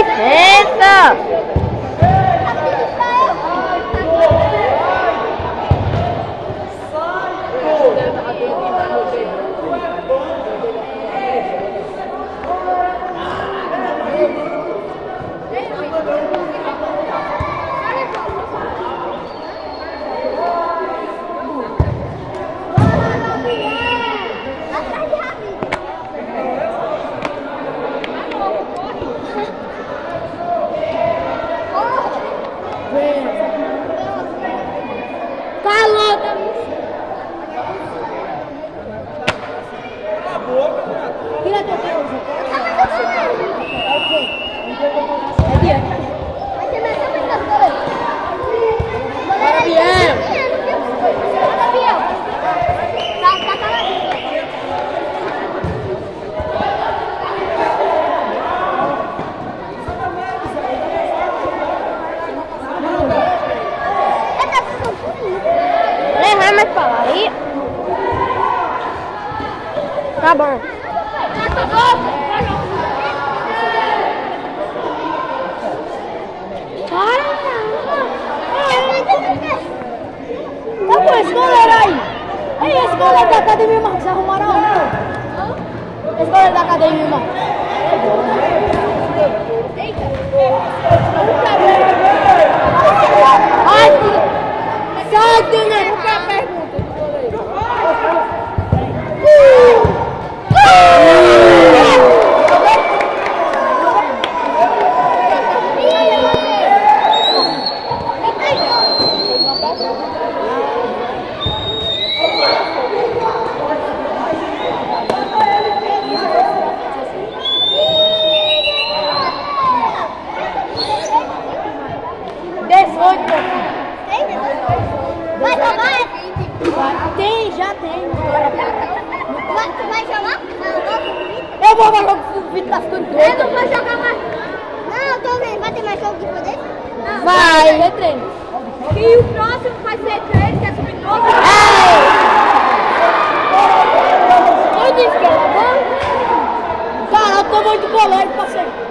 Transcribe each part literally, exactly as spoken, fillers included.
licença! Tá bom. Tá bom, esse goleiro aí. Aí, esse goleiro da academia, Marcos, vocês arrumaram onde? Esse goleiro da academia, Marcos. Ai, sai, Daniel. Qual é a pergunta do goleiro? Vai jogar? Tem, já tem. Vai, tu vai jogar? Eu vou jogar com o Vitor, tá ficando doido. Eu não vou jogar mais. Não, eu tô vendo. Vai ter mais jogo de poder? Não. Vai, vai treino. E o próximo vai ser treino, que é sub doze. Quem disse que era bom? Cara, eu tô muito goleiro, parceiro.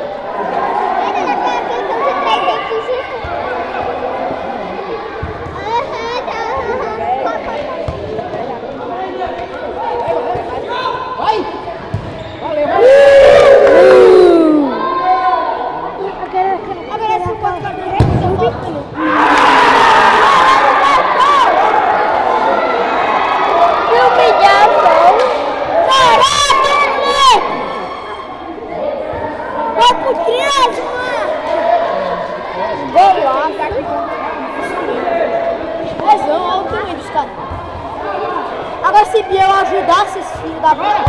Agora, se Biel ajudasse esse filho da puta.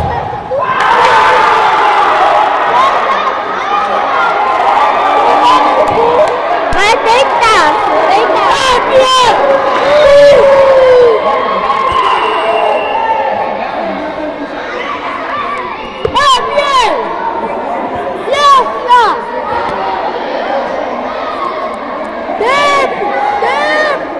Vai deitar, deitar. Vai, Biel! Vai, Biel! Biel, filha! Tempo! Tempo!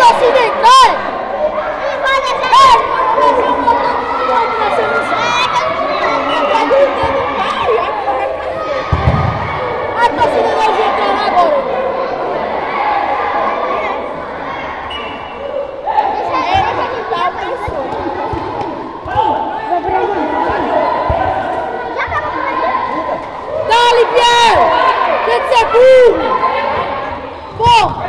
torcida entrar! E vai deixar. A torcida vai entrar agora! Dale, Pierre! Tem que ser burro! Bom!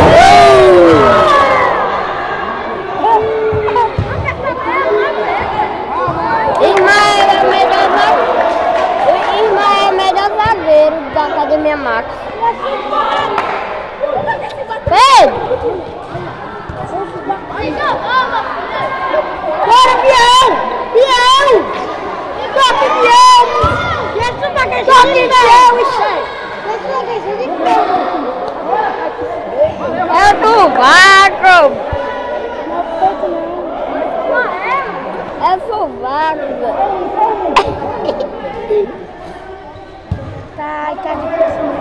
Ismael é o melhor zagueiro. Ismael é o melhor zagueiro da Academia Max. Pedro! Bora, Biel! Biel! Toque, Biel! Toque, Biel! É o sovaco! É sovaco, velho. Tá, tá difícil.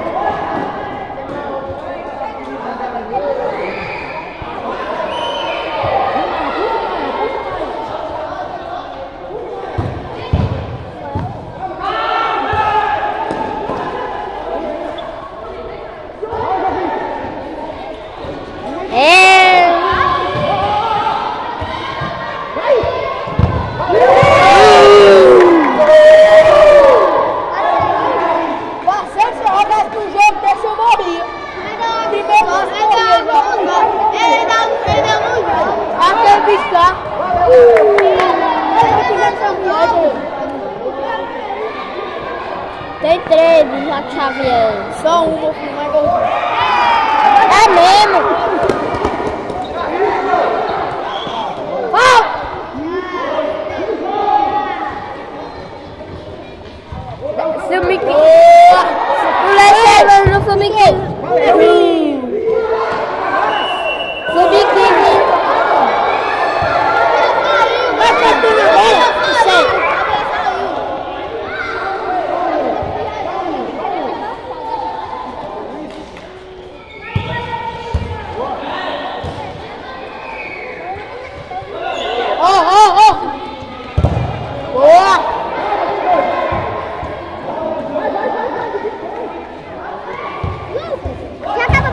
Tem três do Jack Xavier. Só uma, filho, mas gol. É mesmo? Ah! Se o Mickey... O Leite não foi o Mickey. Se o Mickey... Vai pra tu na bola! Sei. Já tá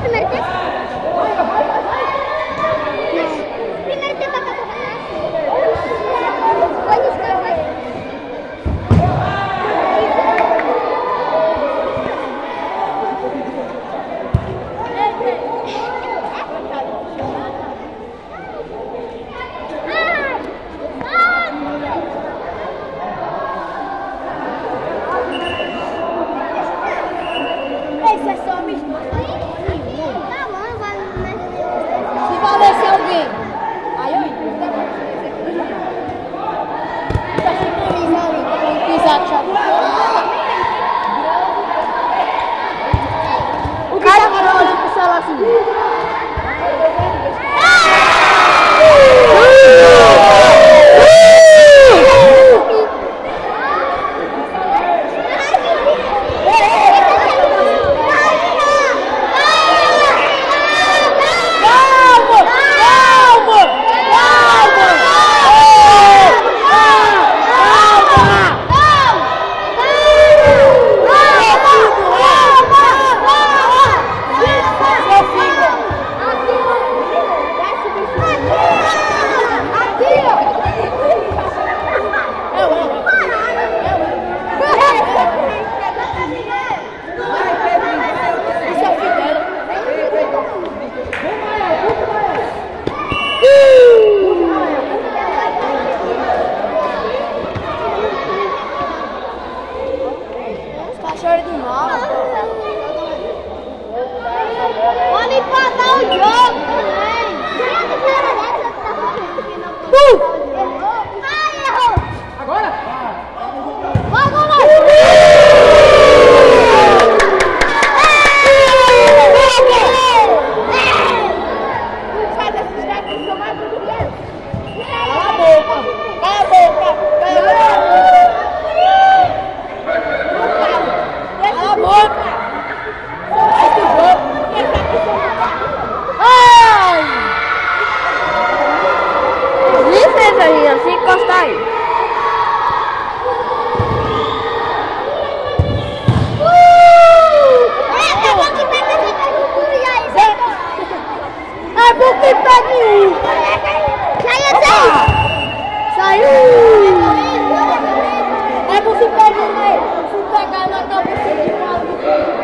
Ei, se pegar na cabeça de um lado.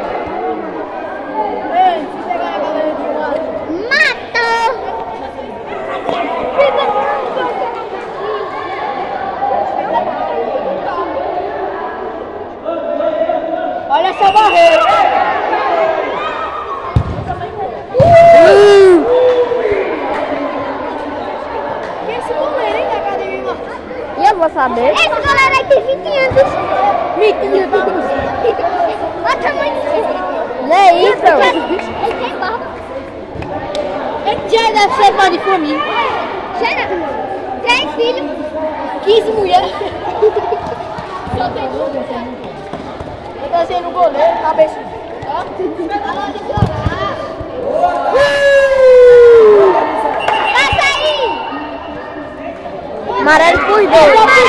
Ei, se pegar na cabeça de um lado. Mata! Olha essa barreira. Uh! Quem é esse goleiro, hein, da academia, Marcos? E eu vou saber. Esse goleiro aí tem vinte anos. vinte anos. Olha o tamanho desse. Não é isso? Ele tem barba. Ele já deve ser pai de família. Cheira. Tem filho. quinze mulheres. Só tem um. Eu tô sendo goleiro, cabeça. Passa aí! Amarelo por dois.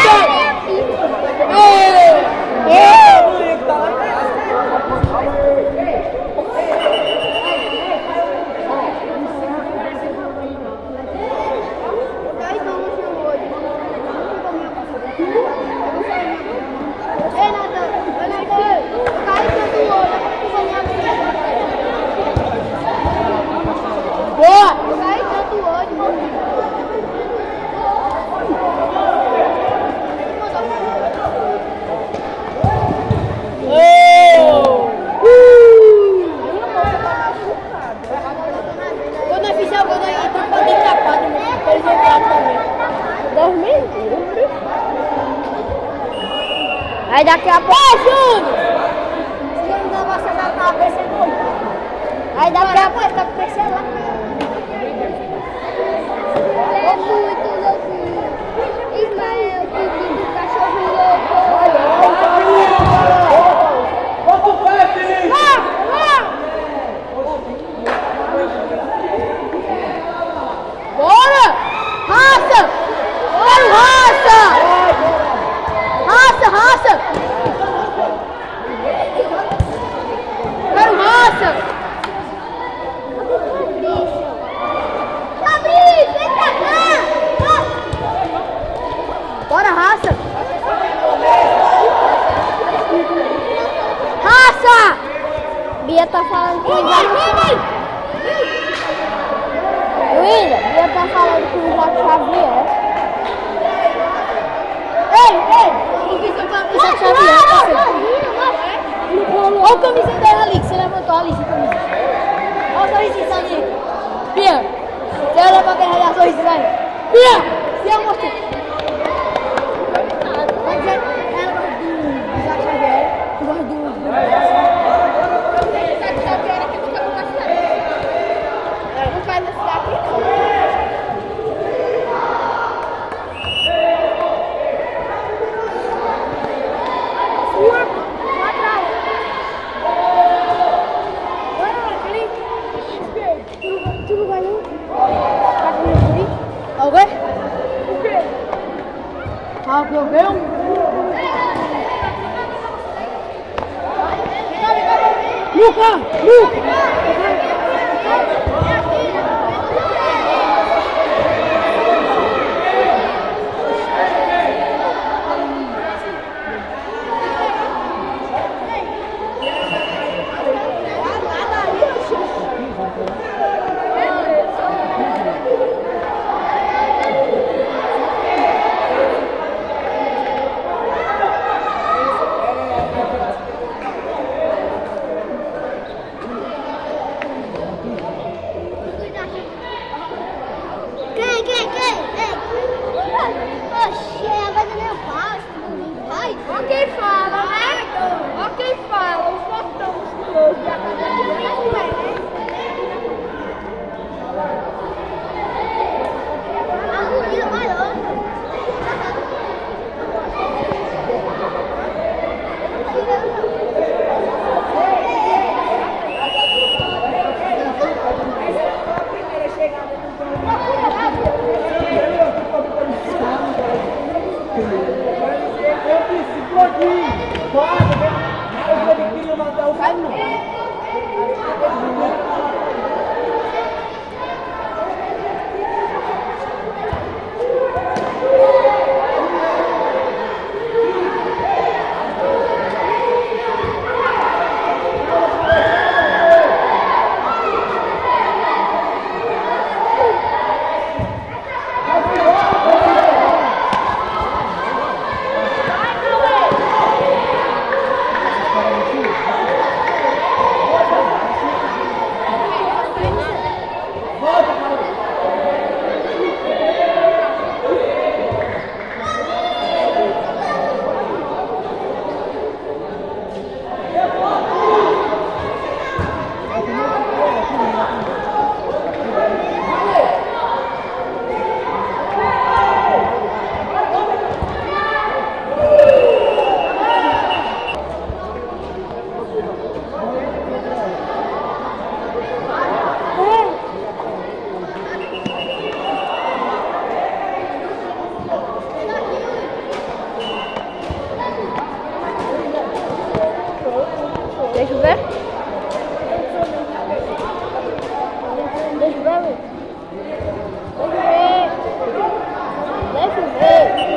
Boa! Quando eu fizer o gol, eu entro pra dentro da quadra, pra eles entrarem também. Dormir? Aí daqui a pouco. Ô, Júnior! Se ele não vai acertar a cabeça, ele morre. Aí daqui a pouco. Tá com pressão lá. É muito louquinho. Ismael, pedindo cachorro louco. Bota o pé, Felipe! Bora! Raça! Quero raça! Raça, raça! Quero raça! Fabrício, vem pra cá! Bora, raça! Raça! Bia tá falando que já não William, Bia tá falando que o Isaac Xavier. Ei, ei! O que você tá com o Xavier? Olha o camisa dela ali, que você levantou ali, essa camisa. Olha o sorrisinho ali. Bia, você olha pra carregar sorrisinho aí. Bia, se eu mostrar. Mas ela gosta do Isaac Xavier, tu gosta do... Isaac Xavier aqui do Campo Castanheira. Não faz esse daqui, não. Alguém? O quê? Alguém? Luca! Luca! Quem, quem, quem? Oxê, agora nem eu faço. Ai, ó quem fala, né? Ó quem fala, o fortão musculoso da academia. A menina maior. Eu disse, pode ir, pode, Deixa eu ver. Deixa eu ver. Deixa eu ver. Deixa eu ver.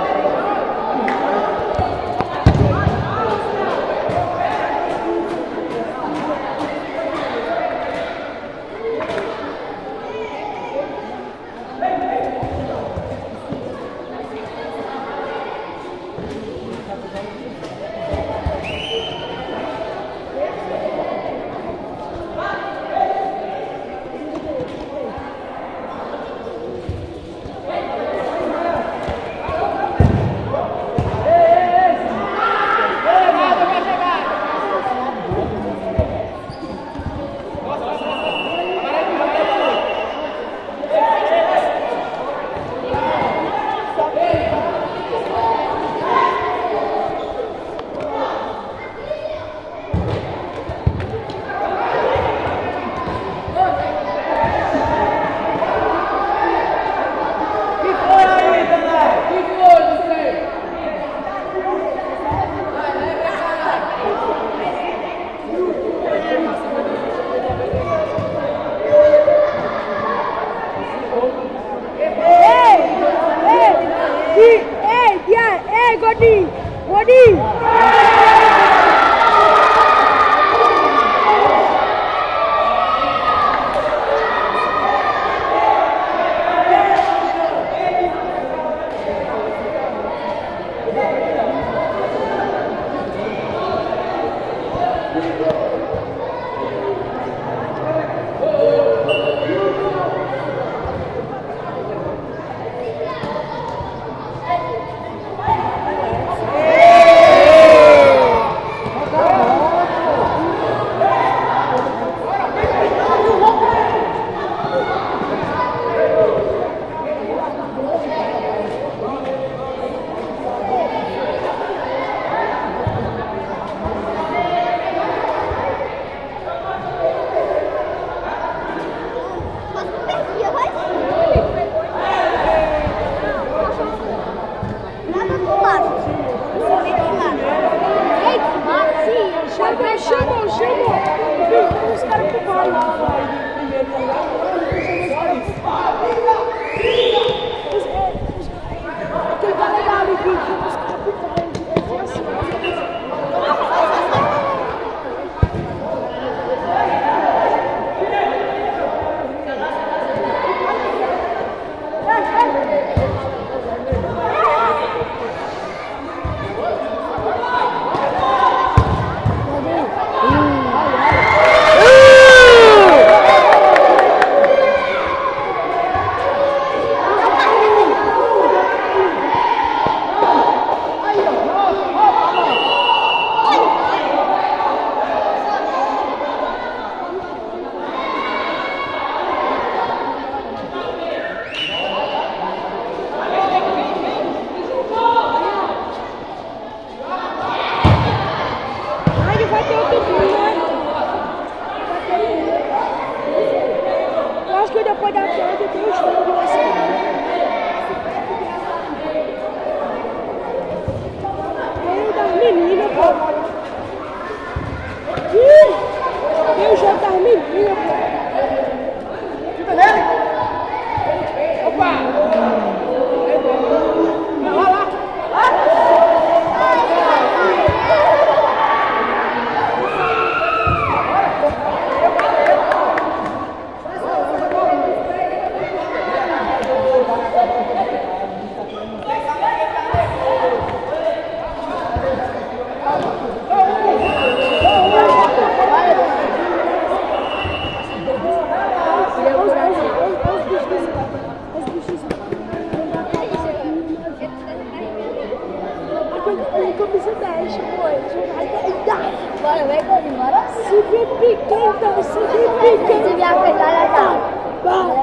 Bora, vem comigo, bora? Se vê piquenta, se vê piquenta. Se vier a pegar, legal. Vai,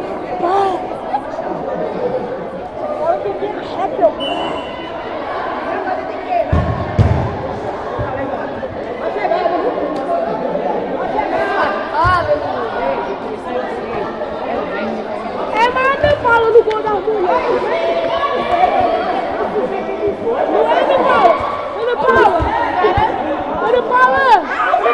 vai. Bora que vem rápido. É, mas não fala no gol da mulher. Não é, Ana Paula? Ana Paula? Ana Paula?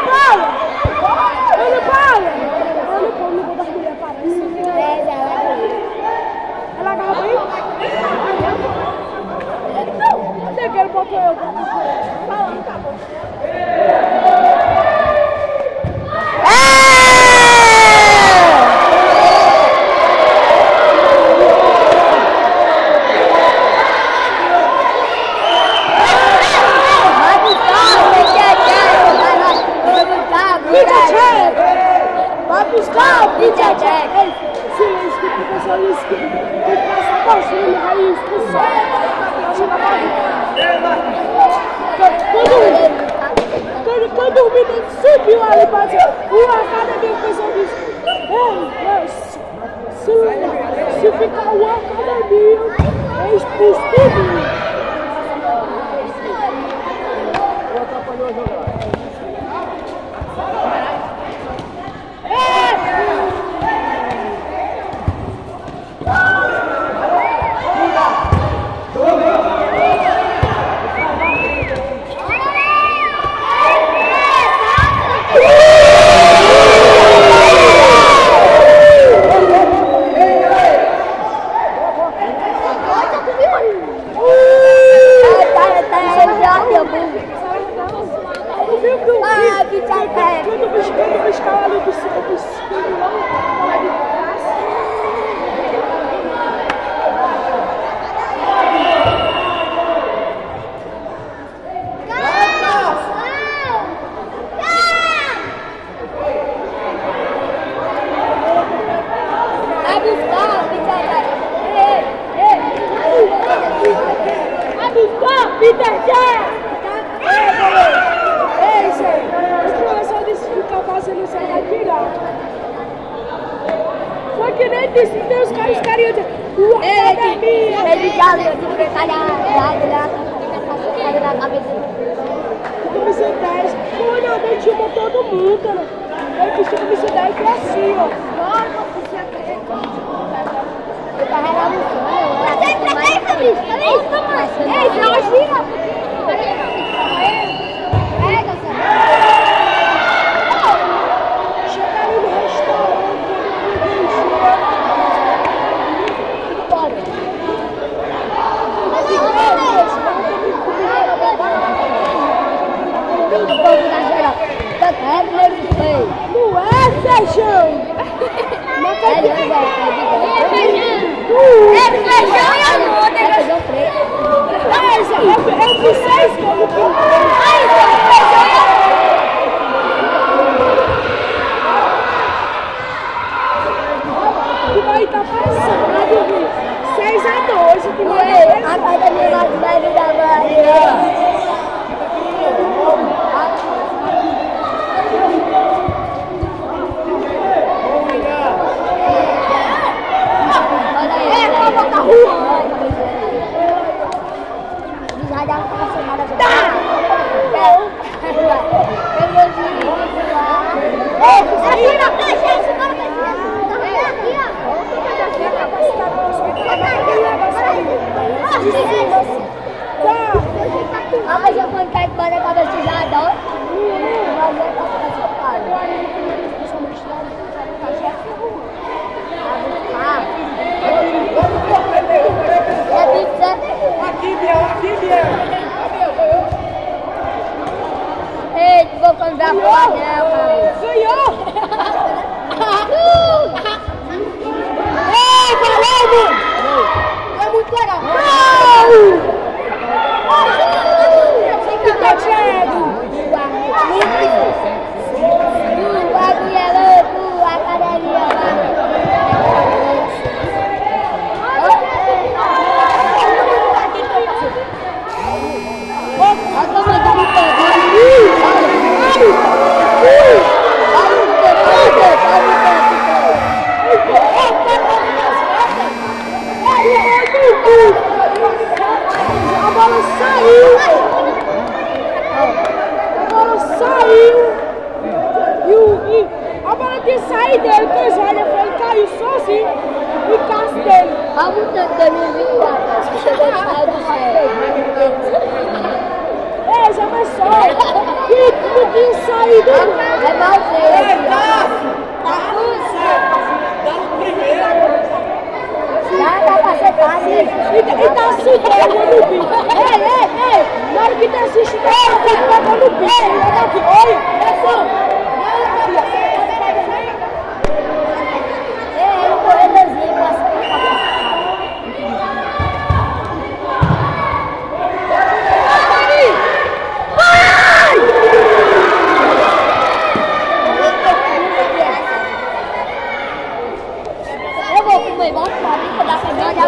ali para dizer, o academia, o pessoal diz, ei, se, se ficar o academia, é expulso tudo. Atrapalhou a jogada.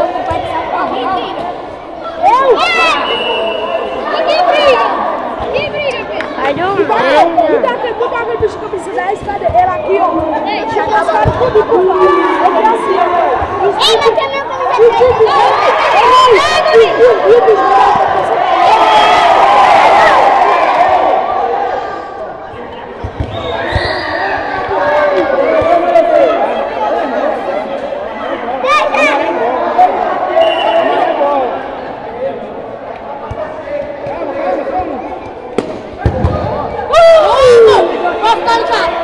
Ninguém briga! Ninguém Esse camisa dez, cadê? Ele aqui, ó. Chega os caras tudo por lá. Ele é assim, ó. Ei, mas tem meu camisa dez. Vai ficar no cara.